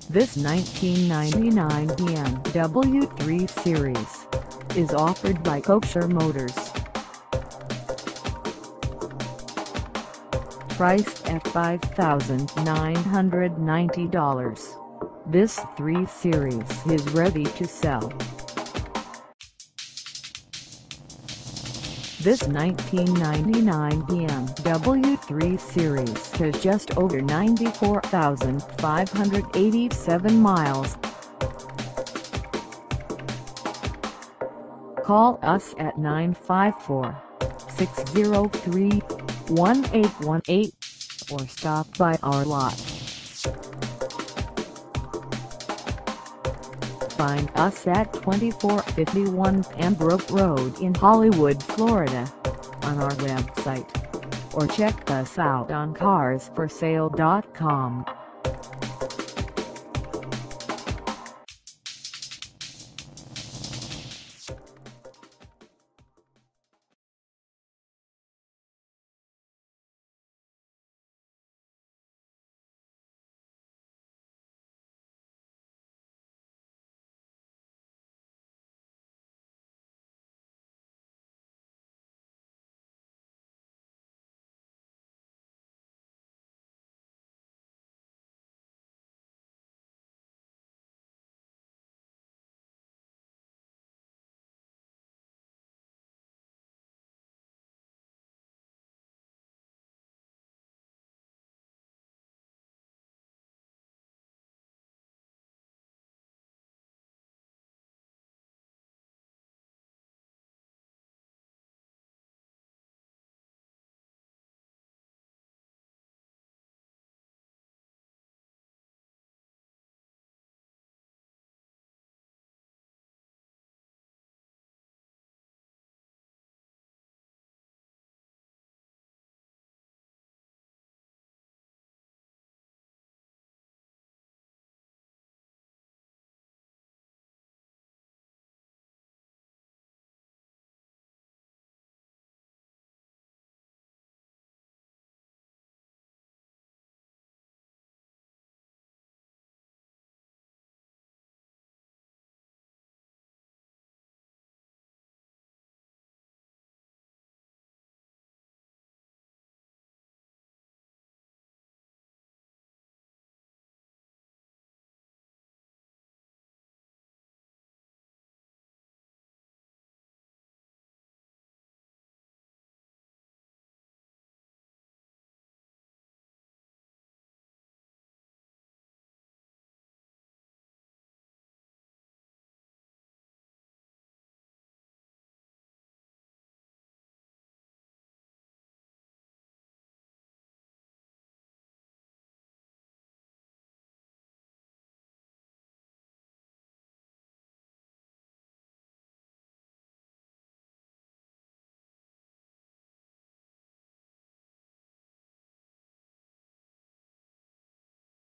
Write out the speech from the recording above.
This 1999 BMW 3 Series is offered by Kosher Motors. Priced at $5,990, this 3 Series is ready to sell. This 1999 BMW 3 Series has just over 94,587 miles. Call us at 954-603-1818 or stop by our lot. Find us at 2451 Pembroke Road in Hollywood, Florida, on our website, or check us out on carsforsale.com.